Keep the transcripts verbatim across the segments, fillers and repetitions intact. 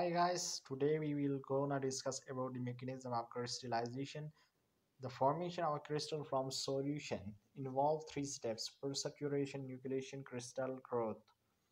Hi guys, today we will gonna discuss about the mechanism of crystallization. The formation of a crystal from solution involve three steps: supersaturation, nucleation, crystal growth.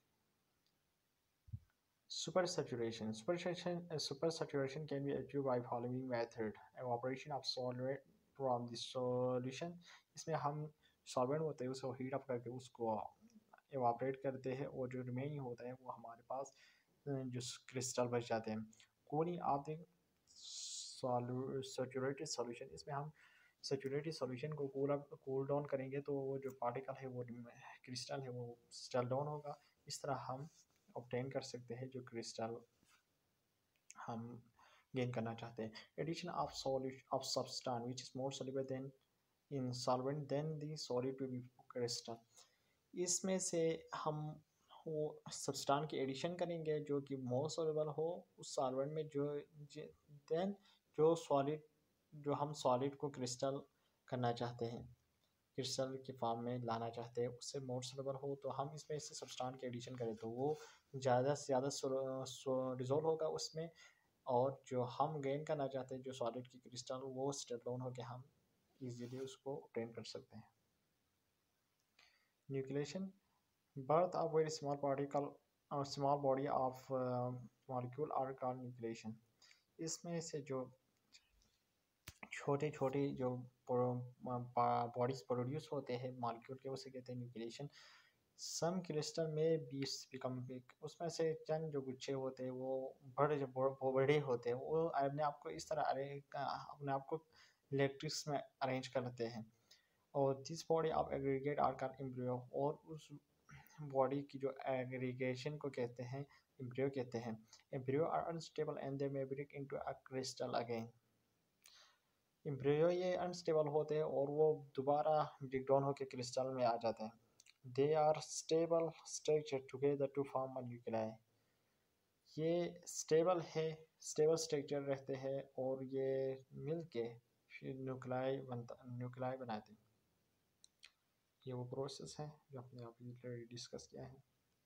Supersaturation. Supersaturation, uh, supersaturation can be achieved by following method: evaporation of solvent from the solution. इसमें हम solvent होते हैं उसको heat up करके उसको evaporate करते हैं और जो रिमेनिंग होता है वो हमारे पास अ, जो क्रिस्टल बच जाते हैं। Cooling of the saturated solution, इसमें हम सैचुरेटेड सॉल्यूशन को कूल अप कूल डाउन करेंगे तो वो जो पार्टिकल है वो क्रिस्टल है वो स्टेल डाउन होगा। इस तरह हम ऑब्टेन कर सकते हैं जो क्रिस्टल हम गेन करना चाहते हैं। Addition of solution of substance which is more soluble than in solvent than the solid to be crystal, इसमें से हम वो सब्सटेंस की एडिशन करेंगे जो कि मोर सॉल्युबल हो उस सॉल्वेंट में जो देन जो सॉलिड जो हम सॉलिड को क्रिस्टल करना चाहते हैं, क्रिस्टल के फॉर्म में लाना चाहते हैं, उससे मोर सॉल्युबल हो तो हम इसमें से सब्सटेंस की एडिशन करें तो वो ज़्यादा से ज़्यादा डिजोल्व होगा उसमें, और जो हम गेन करना चाहते हैं जो सॉलिड की क्रिस्टल वो स्टेप डाउन होकर हम इजीली उसको ऑब्टेन कर सकते हैं। Nucleation, birth of very small particle or small body of uh, molecule are called nucleation। इसमें से जो छोटे छोटे जो बॉडीज प्रोड्यूस होते हैं मॉलिक्यूल के उसे कहते हैं न्यूक्लिएशन। सम क्रिस्टल में बीस बिकम बिग, उसमें से चंद जो गुच्छे होते हैं वो बड़े जो बड़े होते हैं वो अपने आप को इस तरह अपने आप को इलेक्ट्रिक्स में अरेंज करते हैं। और this body of aggregate are called embryo, और उस बॉडी की जो एग्रीगेशन को कहते हैं एम्ब्रियो कहते हैं। Embryo are unstable and they may break into a crystal again. Embryo ये अनस्टेबल होते हैं और वो दोबारा ब्रेक डाउन होकर क्रिस्टल में आ जाते हैं। They are stable structure together to form a nuclei, ये स्टेबल है स्टेबल स्ट्रक्चर रहते हैं और ये मिल के फिर न्यूक्लियाई बनता न्यूक्लियाई बनाते हैं। ये वो प्रोसेस है जो हमने अभी डिस्कस किया है।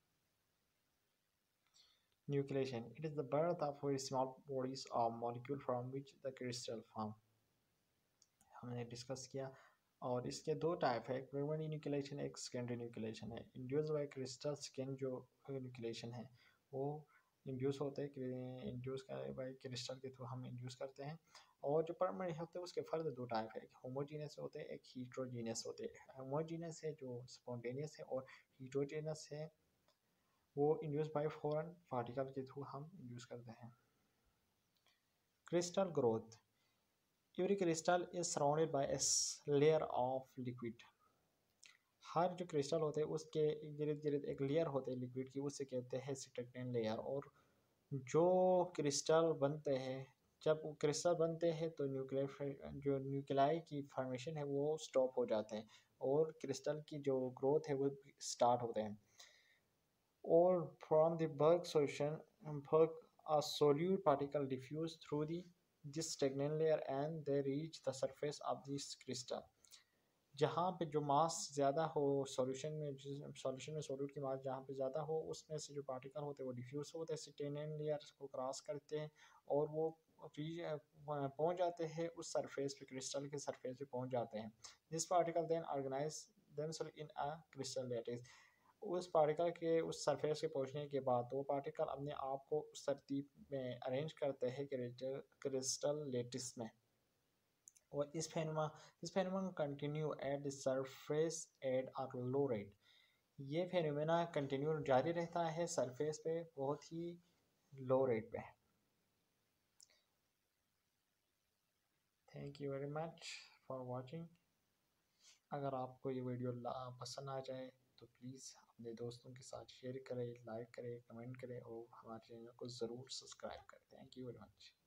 Nucleation, it is the birth of very small bodies or molecule from which the crystal form, हमने डिस्कस किया। और इसके दो टाइप है, प्राइमरी न्यूक्लिएशन एक सेकेंडरी न्यूक्लिएशन है। इंड्यूस बाय क्रिस्टल सेकेंड जो न्यूक्लिएशन है वो इंड्यूस होते हैं इंड्यूस बाय क्रिस्टल के थ्रू हम इंड्यूस करते हैं। और जो प्राइमरी होते हैं उसके फर्दर दो टाइप है, एक होमोजीनियस होते हैं एक हीट्रोजीनियस होते हैं। होमोजीनियस है जो स्पॉन्टेनियस है और हीट्रोजीनियस है वो इंड्यूस बाय फॉरेन पार्टिकल के थ्रू हम इंड्यूस करते हैं। Crystal growth, every crystal is surrounded by a layer of liquid, हर जो क्रिस्टल होते हैं उसके गिर्द गिर्द एक लेयर होते हैं लिक्विड की, उससे कहते हैं स्टेगनेंट लेयर। और जो क्रिस्टल बनते हैं जब क्रिस्टल बनते हैं तो न्यूक्लियर जो न्यूक्लियाई की फॉर्मेशन है वो स्टॉप हो जाते हैं और क्रिस्टल की जो ग्रोथ है वो स्टार्ट होते हैं। Or from the Berg solution, Berg a solute particle diffuse through the this stagnant layer and they reach the surface of this crystal। जहाँ पे जो मास ज़्यादा हो सॉल्यूशन में सॉल्यूशन में सोल्यूट की मास जहाँ पे ज़्यादा हो उसमें से जो पार्टिकल होते हैं वो डिफ्यूज होते हैं स्टेगनेंट लेयर को क्रॉस करते हैं और वो पहुँच जाते हैं उस सरफेस पे क्रिस्टल के सरफेस पे पहुँच जाते हैं। This particle then organize themselves in a crystal lattice, उस पार्टिकल के उस सरफेस के पहुंचने के बाद वो पार्टिकल अपने आप को उस तरतीब में अरेंज करते हैं क्रिस्टल लेटिस में। और इस phenomenon this phenomenon continue at the surface at a low rate, ये फेनोमेना कंटिन्यू जारी रहता है सरफेस पे बहुत ही लो रेट पे। Thank you very much for watching. अगर आपको ये वीडियो पसंद आ जाए तो प्लीज़ अपने दोस्तों के साथ शेयर करें, लाइक करें, कमेंट करें और हमारे चैनल को ज़रूर सब्सक्राइब करें। Thank you very much.